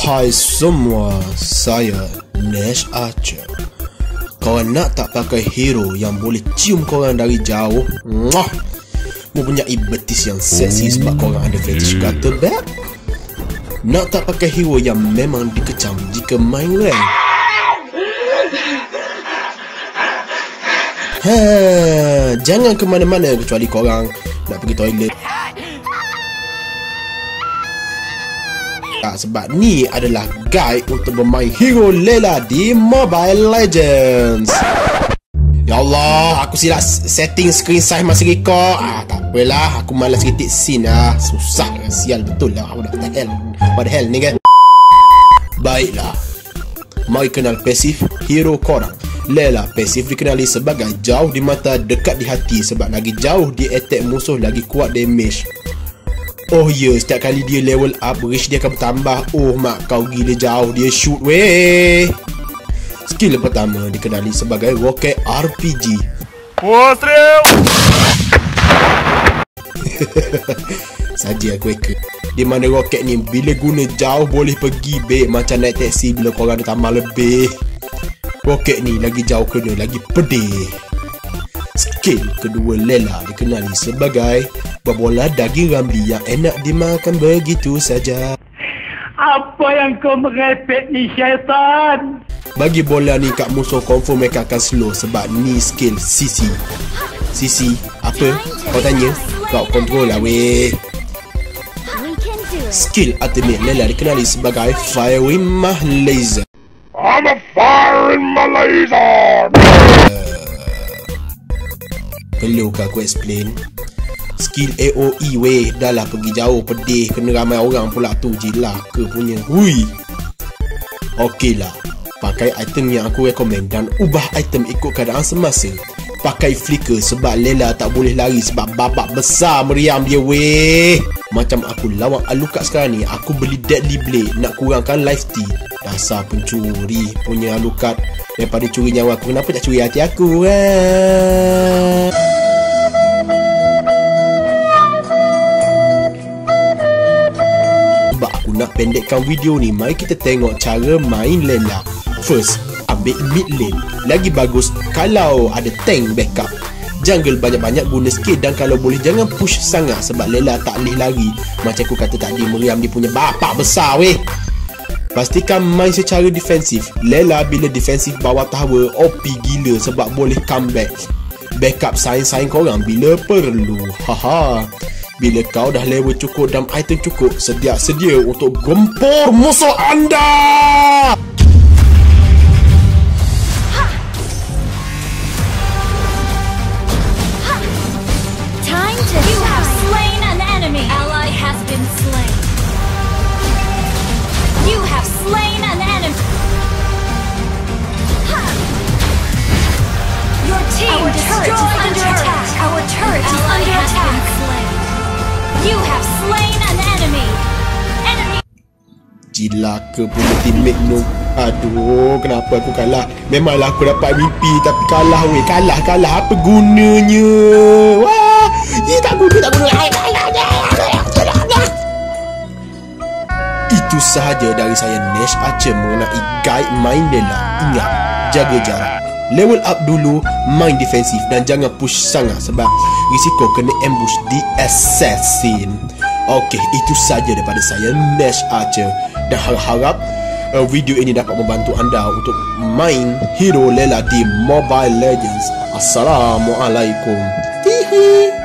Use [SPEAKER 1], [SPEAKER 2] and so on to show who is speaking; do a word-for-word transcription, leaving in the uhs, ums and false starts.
[SPEAKER 1] Hai semua, saya Nash Archer. Korang nak tak pakai hero yang boleh cium korang dari jauh? Mwah! Mempunyai betis yang seksi sebab korang ada fetish gutter bag? Nak tak pakai hero yang memang dikecam jika main rank? Ha, jangan ke mana-mana kecuali korang nak pergi toilet. Sebab ni adalah guide untuk bermain hero Layla di Mobile Legends. Ya Allah, aku silap setting screen size masa record. Ah, tak apalah, aku malas ketik scene lah. Susah, sial betul lah. What the hell, what the hell ni kan. Baiklah, mari kenal pasif hero korang. Layla pasif dikenali sebagai jauh di mata, dekat di hati. Sebab lagi jauh dia attack musuh, lagi kuat damage. Oh ya, yeah, setiap kali dia level up, reach dia akan bertambah. Oh mak kau gila jauh dia shoot weh. Skill pertama dikenali sebagai roket R P G.
[SPEAKER 2] Puas real.
[SPEAKER 1] Saja aku eka. Di mana roket ni bila guna jauh boleh pergi baik macam naik taksi bila korang ada tambah lebih. Roket ni lagi jauh kena lagi pedih. Skill kedua Layla dikenali sebagai berbola daging Ramli yang enak dimakan begitu saja.
[SPEAKER 2] Apa yang kau merepek ni syaitan?
[SPEAKER 1] Bagi bola ni kat musuh confirm mereka akan slow sebab ni skill C C. C C apa? Kau tanya? Kau kontrol lah weh. Skill ultimate Layla dikenali sebagai Firing My Laser.
[SPEAKER 2] I'm a firing my laser.
[SPEAKER 1] Perlukah aku explain? Skill A O E weh, dah lah pergi jauh pedih, kena ramai orang pula tu jilah ke punya. Hui. Okey lah, pakai item yang aku recommend dan ubah item ikut keadaan semasa. Pakai flicker sebab Layla tak boleh lari sebab babak besar meriam dia weh. Macam aku lawan Alucard sekarang ni, aku beli Deadly Blade nak kurangkan life steal. Dasar pencuri punya Alucard. Daripada curi nyawa aku, kenapa tak curi hati aku kan? Sebab aku nak pendekkan video ni, mari kita tengok cara main Layla. First, ambil mid lane. Lagi bagus kalau ada tank backup. Jungle banyak-banyak guna skill dan kalau boleh jangan push sangat sebab Layla tak boleh lari. Macam aku kata tadi, meriam dia punya bapak besar weh. Pastikan main secara defensif. Layla bila defensif bawah tower O P gila sebab boleh comeback. Backup saing-saing korang bila perlu. Haha. Bila kau dah level cukup dan item cukup, sedia sedia untuk gempur musuh anda.
[SPEAKER 3] Time to you have slain an enemy. Ally has been slain. You have slain an enemy. Your team Our destroyed is under attack. Our turret is under attack. You have slain an enemy. Enemy.
[SPEAKER 1] Cilaka punya teammate no. Aduh, kenapa aku kalah? Memanglah aku dapat mimpi tapi kalah weh. Kalah, kalah. Apa gunanya? Wah, ini tak guna, tak guna. Itu sahaja dari saya Nash Archer mengenai guide main Layla. Ingat, jaga jarak, level up dulu, main defensif dan jangan push sangat sebab risiko kena ambush di assassin. Okey, itu sahaja daripada saya Nash Archer dan harap uh, video ini dapat membantu anda untuk main hero Layla di Mobile Legends. Assalamualaikum. Hihi.